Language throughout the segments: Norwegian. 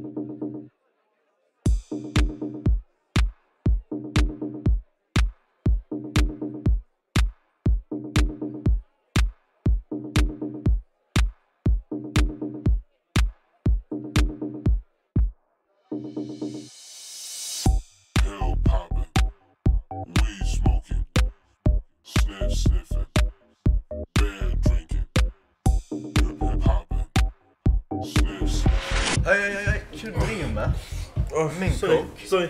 Hei, ikke du bry meg. Min kokk. Sorry.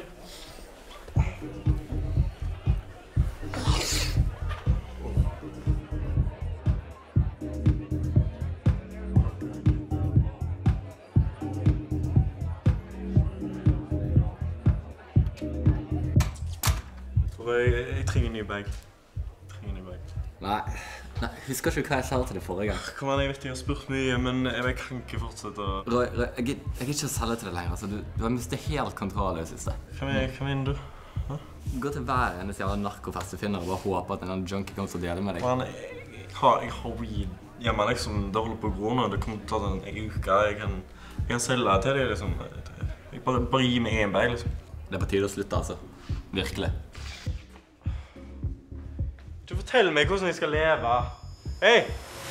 Jeg trenger en ny bag. Nei, husker ikke hva jeg sa til deg forrige gang. Kom an, jeg vet jeg har spurt mye, men jeg kan ikke fortsette å... Roy, jeg gidder ikke å selge til deg lenger, altså. Du har mistet helt kontroll i det siste. Kom inn, du. Hæ? Gå til hver eneste jævla narkofest du finner og bare håper at en junkie kommer til å dele med deg. Man, jeg har weed hjemme, liksom. Det holder på å gå nå. Det kommer til å ta en uke. Jeg kan selge til deg, liksom. Jeg bare gi meg en bag, liksom. Det er på tide å slutte, altså. Virkelig. Du forteller meg hvordan jeg skal leve. Hei!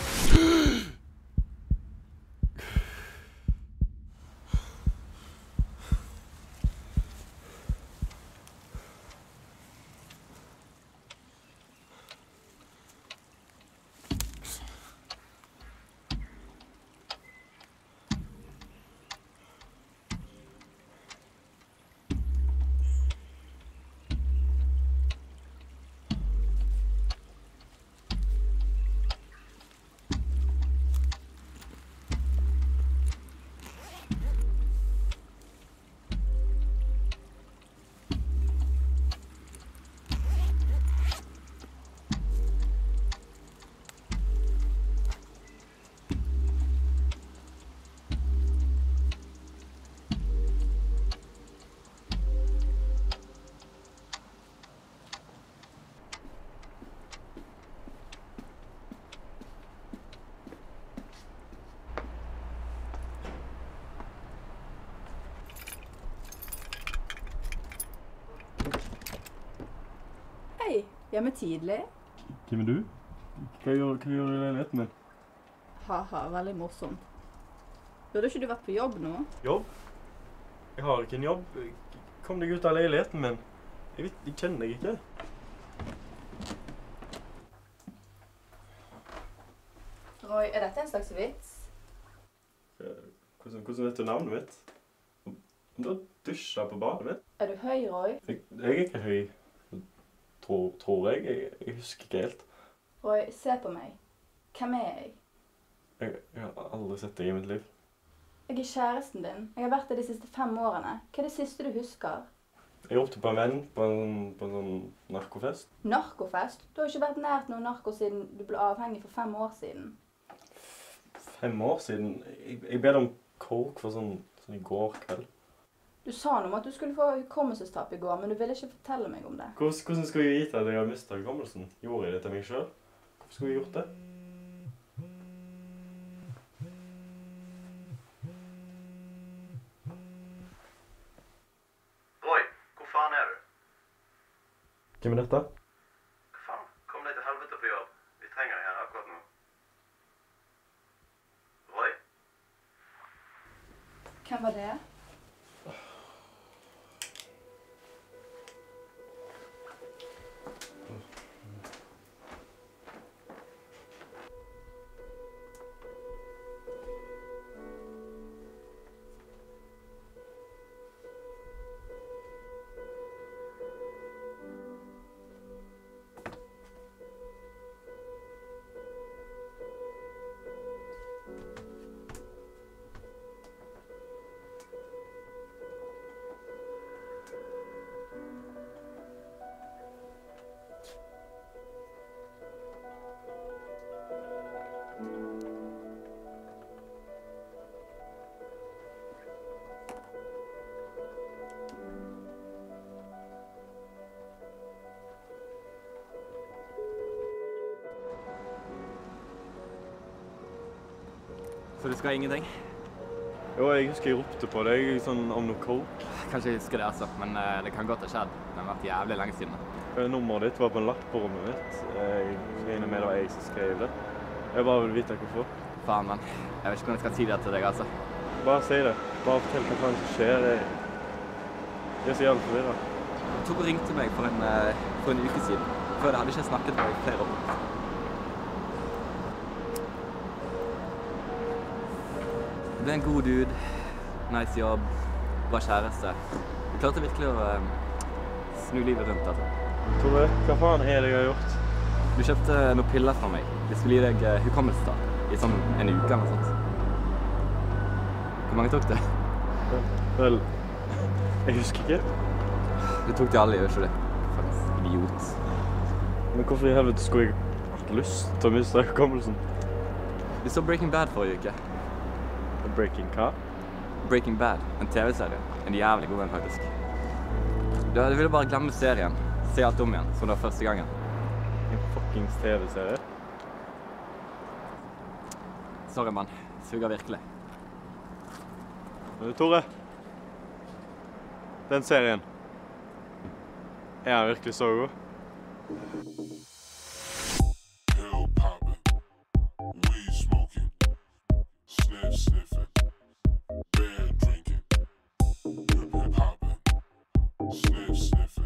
Hjemme tidlig. Hvem er du? Hva gjør du i leiligheten min? Haha, veldig morsomt. Burde ikke du vært på jobb nå? Jobb? Jeg har ikke en jobb. Kom deg ut av leiligheten min. Jeg kjenner deg ikke. Roy, er dette en slags vits? Hvordan vet du navnet mitt? Du har dusjet på badet mitt. Er du høy, Roy? Jeg er ikke høy. Tror jeg. Jeg husker ikke helt. Roy, se på meg. Hvem er jeg? Jeg har aldri sett deg i mitt liv. Jeg er kjæresten din. Jeg har vært der de siste 5 årene. Hva er det siste du husker? Jeg ropte på en venn på en sånn narkofest. Narkofest? Du har ikke vært nært noen narko siden du ble avhengig for 5 år siden. 5 år siden? Jeg ber om coke for sånn i går kveld. Du sa noe om at du skulle få hukommelsestap i går, men du ville ikke fortelle meg om det. Hvordan skal jeg vite at jeg har mistet hukommelsen? Gjorde jeg det til meg selv? Hvorfor skulle jeg gjort det? Roy, hvor faen er du? Hvem er dette? Hva faen? Kom deg til helvete på jobb. Vi trenger deg her akkurat nå. Roy? Hvem var det? Så du skal ingenting? Jo, jeg husker jeg ropte på deg sånn om noe coke. Kanskje jeg husker det, altså. Men det kan godt ha skjedd. Det har vært jævlig lenge siden. Nummeret ditt var på en lapp på rommet mitt. Jeg regner med det var jeg som skrev det. Jeg bare vil vite hvorfor. Faen, mann. Jeg vet ikke hvordan jeg skal si det til deg, altså. Bare si det. Bare fortell hva faen som skjer. Jeg er så jævlig forvirret. Tok og ringte meg for en uke siden. Før det hadde ikke snakket med meg i flere år. Du er en god dude, nice jobb, bra kjæreste. Du klarte virkelig å snu livet rundt, altså. Tore, hva faen er det jeg har gjort? Du kjøpte noen piller fra meg. De skulle gi deg hukommelsestap i sånn en uke eller noe sånt. Hvor mange tok det? Vel, jeg husker ikke. Du tok de alle, gjør ikke det? Faktisk idiot. Men hvorfor i helvete skulle jeg hatt lyst til å miste hukommelsen? Du så Breaking Bad forrige uke. Breaking hva? Breaking Bad, en TV-serie. En jævlig god en, faktisk. Du ville bare glemme serien. Se alt om igjen, som det var første gangen. En fuckings TV-serie? Sorry, mann. Suger virkelig. Tore, den serien. Er han virkelig så god? Pill popping, weed smoking, sniffing, beer drinking, hip hopping, sniffing.